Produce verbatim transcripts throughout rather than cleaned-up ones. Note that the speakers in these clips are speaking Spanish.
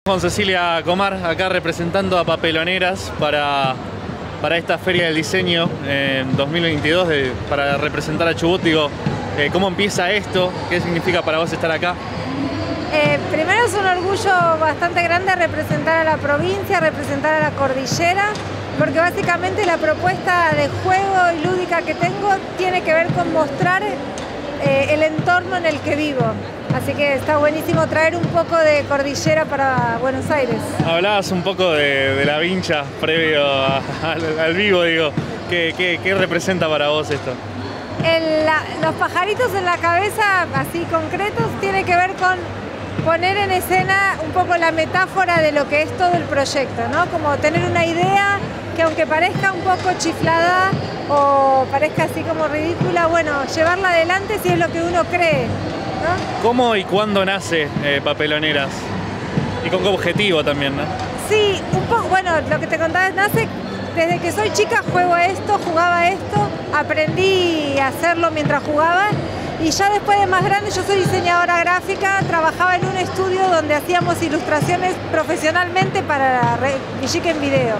Con Cecilia Comar, acá representando a Papeloneras para, para esta Feria del Diseño en dos mil veintidós, de, para representar a Chubut. Digo, eh, ¿cómo empieza esto? ¿Qué significa para vos estar acá? Eh, primero es un orgullo bastante grande representar a la provincia, representar a la cordillera, porque básicamente la propuesta de juego y lúdica que tengo tiene que ver con mostrar eh, el entorno en el que vivo. Así que está buenísimo traer un poco de cordillera para Buenos Aires. Hablabas un poco de, de la vincha previo a, al, al vivo, digo. ¿Qué, qué, qué representa para vos esto? El, la, los pajaritos en la cabeza, así concretos, tiene que ver con poner en escena un poco la metáfora de lo que es todo el proyecto, ¿no? Como tener una idea que, aunque parezca un poco chiflada o parezca así como ridícula, bueno, llevarla adelante si es lo que uno cree, ¿no? ¿Cómo y cuándo nace eh, Papeloneras? Y con qué objetivo también, ¿no? Sí, un poco, bueno, lo que te contaba, nace desde que soy chica, juego a esto, jugaba a esto, aprendí a hacerlo mientras jugaba. Y ya después de más grande, yo soy diseñadora gráfica, trabajaba en un estudio donde hacíamos ilustraciones profesionalmente para Villic en Video.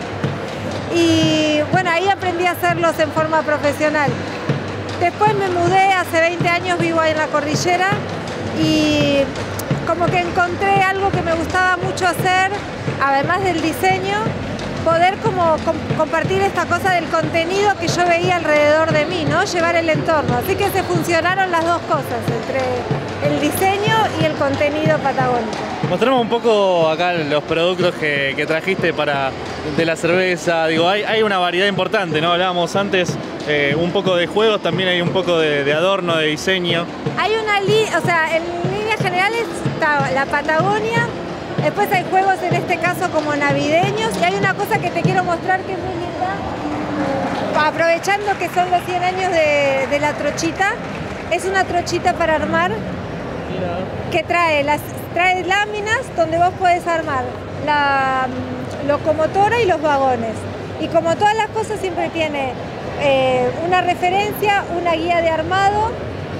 Y bueno, ahí aprendí a hacerlos en forma profesional. Después me mudé, hace veinte años vivo ahí en la cordillera y como que encontré algo que me gustaba mucho hacer, además del diseño, poder como com compartir esta cosa del contenido que yo veía alrededor de mí, ¿no? Llevar el entorno. Así que se funcionaron las dos cosas, entre el diseño y el contenido patagónico. Mostramos un poco acá los productos que, que trajiste para, de la cerveza. Digo, hay, hay una variedad importante, ¿no? Hablábamos antes eh, un poco de juegos, también hay un poco de, de adorno, de diseño. Hay una línea, o sea, en líneas generales está la Patagonia. Después hay juegos, en este caso, como navideños. Y hay una cosa que te quiero mostrar que es muy linda. Aprovechando que son los cien años de, de la trochita. Es una trochita para armar que trae, las, trae láminas donde vos podés armar la locomotora y los vagones. Y como todas las cosas, siempre tiene eh, una referencia, una guía de armado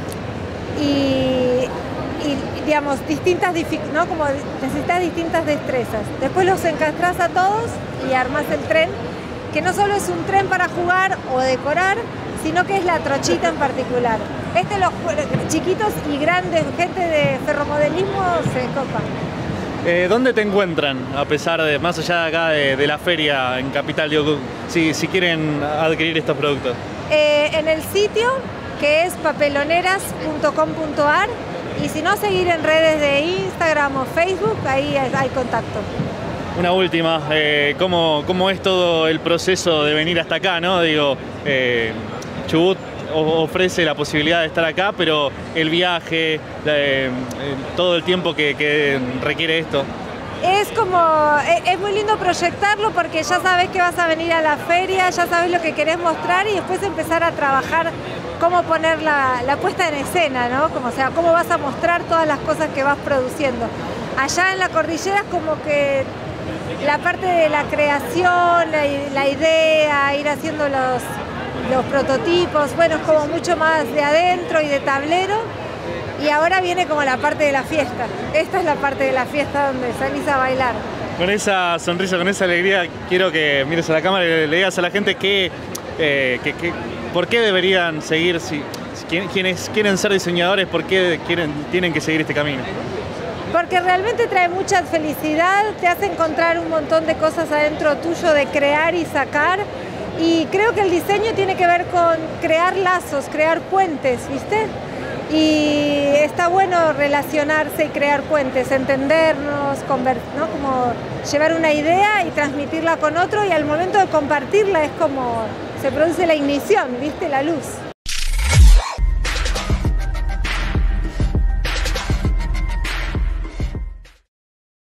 y... y digamos, distintas, ¿no? Como necesitas distintas destrezas. Después los encastras a todos y armas el tren, que no solo es un tren para jugar o decorar, sino que es la trochita en particular. Este, los chiquitos y grandes, gente de ferromodelismo, se copan. Eh, ¿Dónde te encuentran, a pesar de, más allá de acá de, de la feria en Capital, digo, si, si quieren adquirir estos productos? Eh, en el sitio, que es papeloneras punto com punto ar, y si no, seguir en redes de Instagram o Facebook, ahí hay contacto. Una última, eh, ¿cómo, ¿cómo es todo el proceso de venir hasta acá, ¿no? Digo, eh, Chubut ofrece la posibilidad de estar acá, pero el viaje, eh, todo el tiempo que, que requiere esto. Es como, es muy lindo proyectarlo porque ya sabes que vas a venir a la feria, ya sabes lo que querés mostrar y después empezar a trabajar cómo poner la, la puesta en escena, ¿no? Como, o sea, cómo vas a mostrar todas las cosas que vas produciendo. Allá en la cordillera es como que la parte de la creación, la, la idea, ir haciendo los, los prototipos, bueno, es como mucho más de adentro y de tablero. Y ahora viene como la parte de la fiesta. Esta es la parte de la fiesta donde salís a bailar. Con esa sonrisa, con esa alegría, quiero que mires a la cámara y le digas a la gente que, eh, que, que por qué deberían seguir, si, quienes quieren ser diseñadores, por qué quieren, tienen que seguir este camino. Porque realmente trae mucha felicidad, te hace encontrar un montón de cosas adentro tuyo de crear y sacar. Y creo que el diseño tiene que ver con crear lazos, crear puentes, ¿viste? Y está bueno relacionarse y crear puentes, entendernos, ¿no? Como llevar una idea y transmitirla con otro, y al momento de compartirla es como se produce la ignición, ¿viste? La luz.